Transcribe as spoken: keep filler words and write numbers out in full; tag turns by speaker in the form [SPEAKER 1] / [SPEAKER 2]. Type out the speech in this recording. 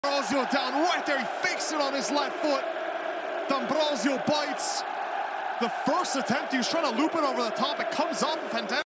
[SPEAKER 1] D'Ambrosio down right there. He fakes it on his left foot. D'Ambrosio bites. The first attempt, he was trying to loop it over the top. It comes off of Fantano.